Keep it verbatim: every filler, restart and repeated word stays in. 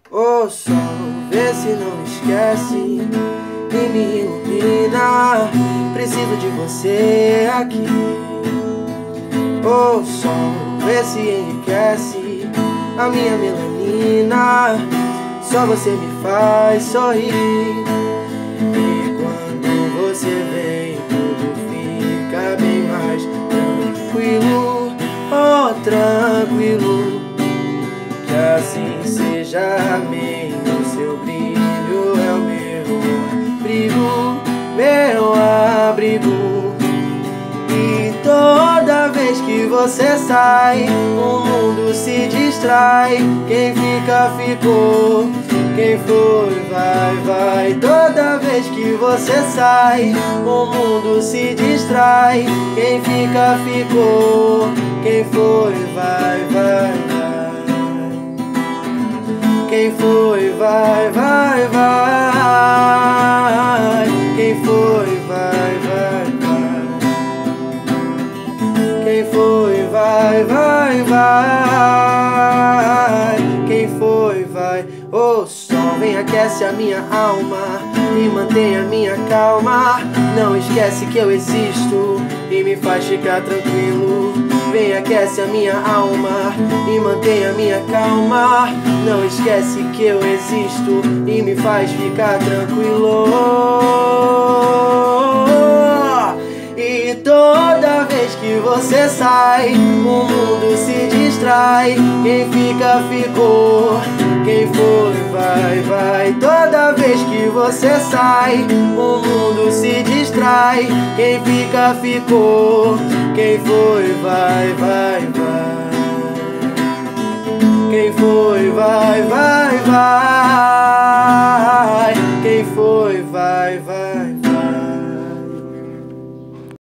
Ô sol, vê se não esquece e me ilumina. Preciso de você aqui. Ô sol, vê se enriquece a minha melanina. Só você me faz sorrir. E quando você vem, tudo fica bem mais tranquilo. Oh, tranquilo. Que assim seja, amém. O seu brilho é o meu abrigo, meu abrigo. E toda vez que você sai, o mundo se distrai. Quem fica, ficou. Quem foi, vai, vai. Toda vez que você sai, o mundo se distrai. Quem fica, ficou. Quem foi, vai, vai, vai. Quem foi, vai, vai, vai. Quem foi, vai, vai, vai. Quem foi, vai, vai, vai. Quem foi, vai. Ô sol, vem, aquece a minha alma e mantém a minha calma. Não esquece que eu existo e me faz ficar tranquilo. Vem, aquece a minha alma e mantém a minha calma. Não esquece que eu existo e me faz ficar tranquilo. E toda vez que você sai, o mundo se distrai. Quem fica, ficou. Quem foi, vai, vai. Toda vez que você sai, o mundo se distrai. Quem fica, ficou. Quem foi, vai, vai, vai. Quem foi, vai, vai, vai. Quem foi, vai, vai, vai.